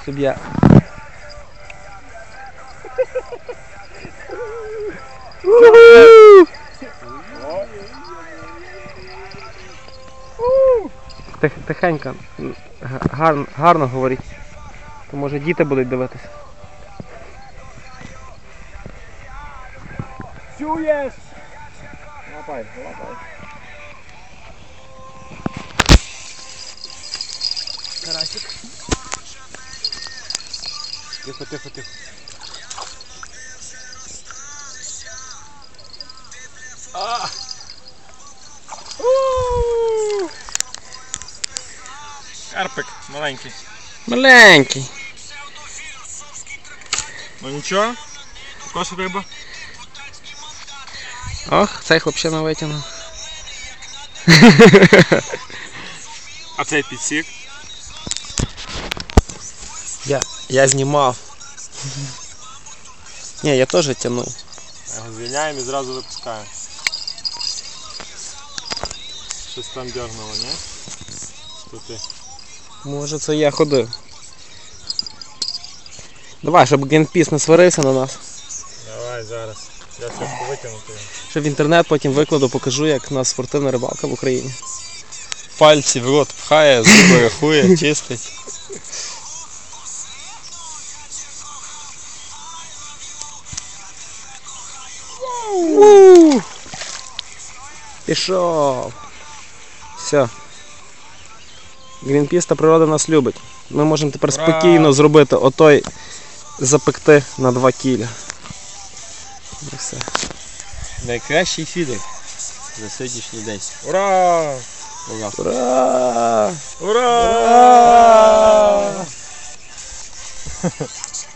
щоб я... Тихенько, гарно говоріть, то може діти будуть дивитися. Чуєш? Лапай, лапай. Карасик. Тихо, тихо, тихо. Карпик маленький. Маленький. Ну нічого, також риба. Ох, цей хлопчина витягнув. А цей підсік? Я знімав. Ні, я теж тягнув. Його звільняємо і зразу випускаємо. Щось там дергнуло, ні? Що ти? Може це я ходив. Давай, щоб Грінпіс не сварився на нас. Давай зараз. Я щось витягнути. Щоб в інтернет потім викладу, покажу, як у нас спортивна рибалка в Україні. Пальці в рот пхає, зуби рахує, чистить. Пішов. Все. Грінпіс та природа нас любить. Ми можемо тепер спокійно зробити отой, запекти на 2 кіля. І все. Найкращий фідер за сьогоднішній день. Ура! Ура! Ура! Ура! Ура!